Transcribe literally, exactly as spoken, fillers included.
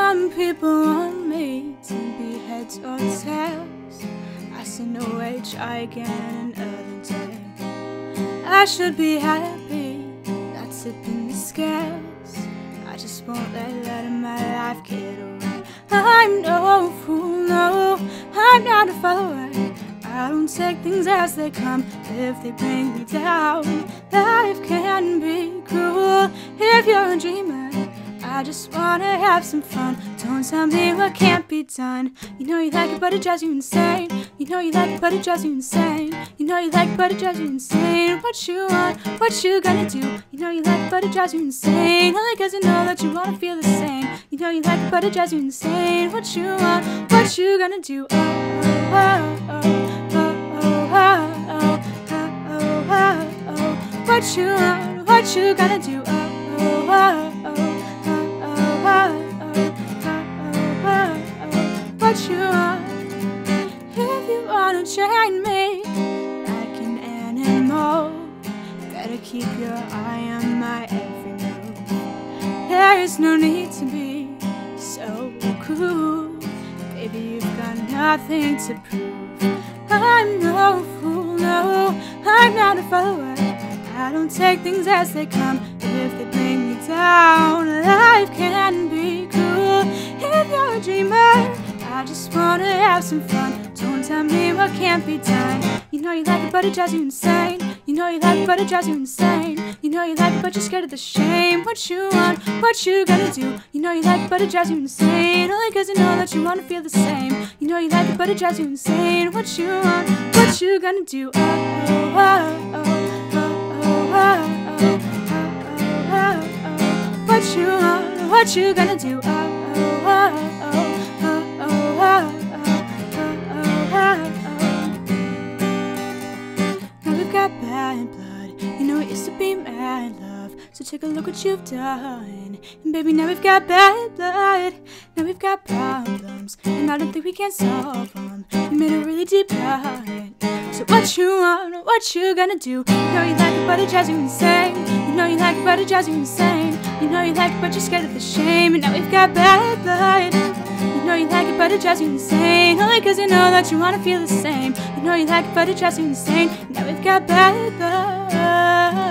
Some people want me to be heads or tails. I say no way, try again another day. I should be happy, not tipping the scales. I just won't let letting my life get away. I'm no fool, no, I'm not a follower. I don't take things as they come if they bring me down. Life can be cruel if you're a dreamer. I just wanna have some fun. Don't tell me what can't be done. You know you like it, but it drives you insane. You know you like it, but it drives you insane. You know you like it, but it drives you insane. What you want, what you gonna do? You know you like it, but it drives you insane. Only cause you know that you wanna feel the same. You know you like it, but it drives you insane. What you want, what you gonna do? Oh, oh, oh, oh, oh, oh, oh, oh, oh, oh. What you want, what you gonna do? Oh, oh, oh. What you want? If you wanna train me like an animal, better keep your eye on my every move. There is no need to be so cruel. Baby, you've got nothing to prove. I'm no fool, no, I'm not a follower. I don't take things as they come if they bring me down. Life can be cruel if you're a dreamer. I just wanna have some fun. Don't tell me what can't be done. You know you like it, but it drives you insane. You know you like it, but it drives you insane. You know you like it, but you're scared of the shame. What you want, what you gonna do? You know you like it, but it drives you insane. Only cause you know that you wanna feel the same. You know you like it, but it drives you insane. What you want, what you gonna do? Oh, oh, oh, oh, oh, oh, oh, oh, oh, oh. What you want, what you gonna do? Oh, oh, oh. Bad blood, you know it used to be mad love. So take a look what you've done. And baby, now we've got bad blood. Now we've got problems, and I don't think we can solve them. You made a really deep cut. So what you want, what you gonna do? You know you like it, but it drives you insane. You know you like it, but it drives you insane. You know you like it, but you're scared of the shame. And now we've got bad blood. You know you like it, but it drives you insane. Only cause you know that you wanna feel the same. You know you like it, but it drives you insane. Now we've got bad blood.